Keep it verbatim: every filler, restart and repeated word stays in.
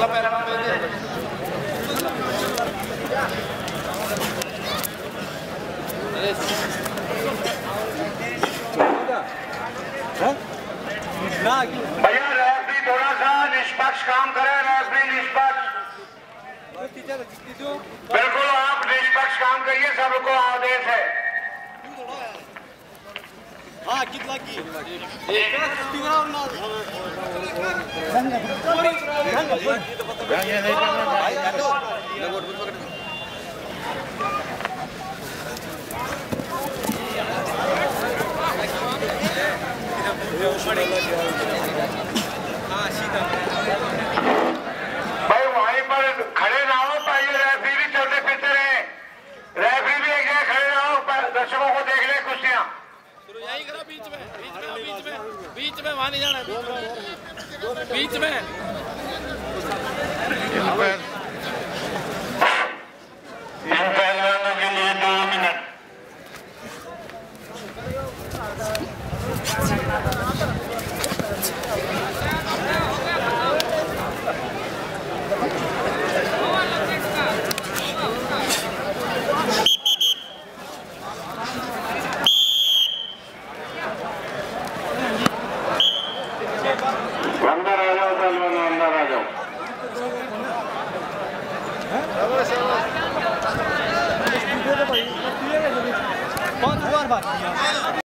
भैया रेफरी थोड़ा सा निष्पक्ष काम करे। रेफरी निष्पक्ष, बिल्कुल आप निष्पक्ष काम करिए, सबको आदेश है। हाँ कितना की भाई वहीं पर खड़े ना हो, पहले रेफरी भी चलते फिरते रहे। रेफरी भी एक जगह खड़े ना हो, दर्शकों को देख ले कुश्तियां। यही करो बीच में, बीच में, बीच में, बीच में वहां नहीं जाना, बीच में। इन पहलवानों के लिए दो मिनट। अंदर आ जाओ पहलवान, अंदर आ जाओ। कौन सी बार बात